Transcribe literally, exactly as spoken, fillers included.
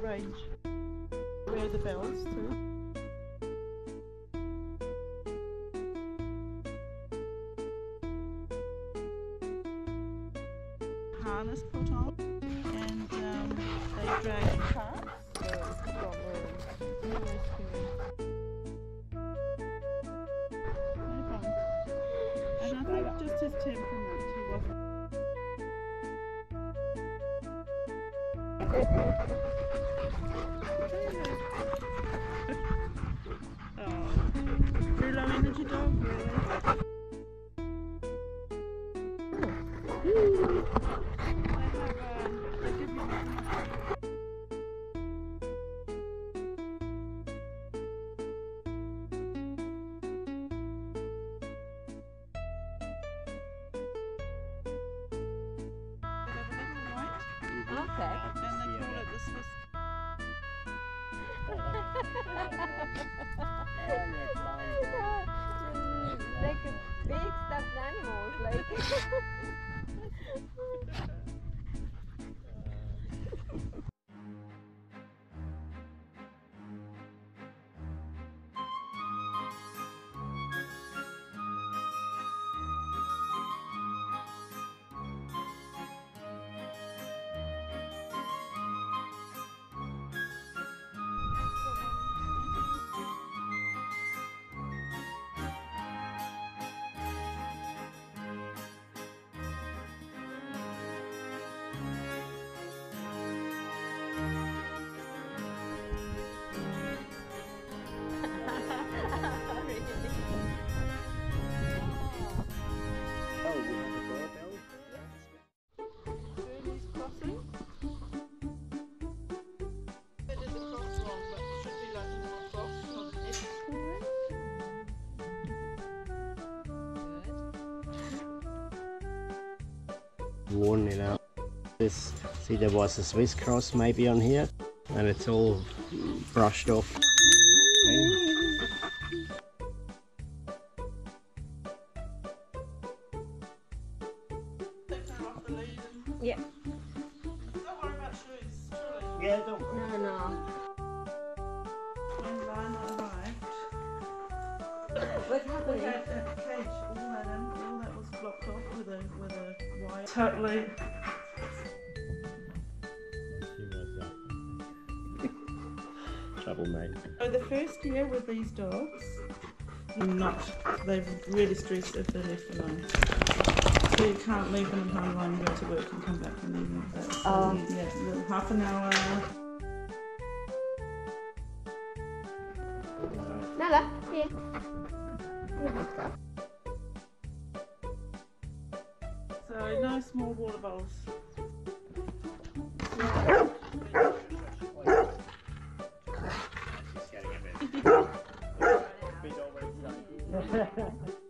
range. Wear the bells too. Harness put on, and um, they drag the cart. So it's got a new experience. No fun. And I think just his temperament, he wasn't. Oh, very low energy dog, really. Okay. And they call it the Swiss. Like big stuffed animals, like. Worn it out. This, see, there was a Swiss cross maybe on here, and it's all brushed off. Okay. Yeah. Don't worry about shoes, surely. Yeah, don't worry. No, no. When Lana arrived, What's we happening? had a cage, all that in, all that was blocked off with a with a wire. Totally. She was uh, troublemaker. So the first year with these dogs, not they've really stressed if they're left alone. So you can't leave them at home alone, go to work and come back and leave them. That's, so, Oh. yeah, little half an hour. Nala, here. So no small water bowls. She's getting a bit.